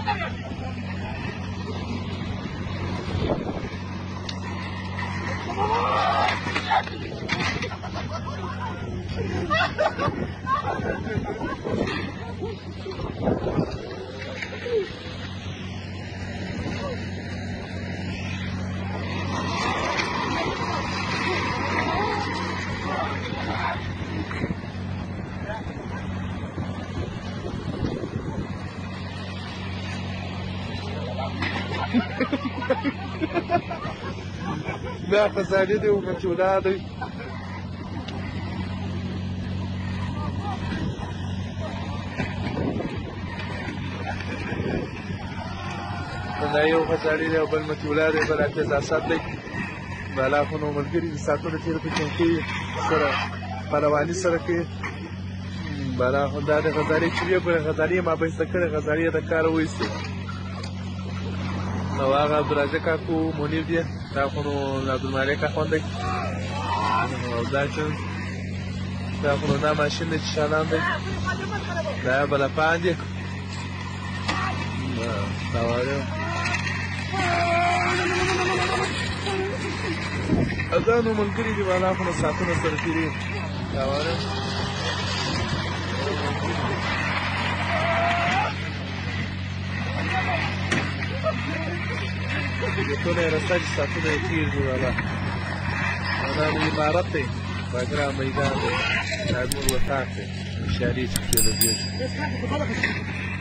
دا خزانې دي ومچولا دی دا یو خزانې دی او بل مچولا دی بل اعتزازات دی بالا خو نو ملګري د ساعتونو تېره په چوکۍ سره پهلواني سره کوي بالا خو دا د غزالې چې وي ګورې غزالې یې مابینځته کړې غزالې یې د کاره وایستې او هغه عبدالرازق کاکو منیر دی دا خو نو عبدالمالک اخوند دی او دا چې دا خو نو دا ماشین دی چې شالان دی دا بلپان دی دا وایو دا نو ملګري دي بالا خو نو ساعتونه سره تېرېږي دا وایو ټول یې رسته چې ساعتونه یې تېر دي والا دا نو عمارت دی باګرام میدان دی دا زموږ وطاق دی اشارې چې پکې لګېږي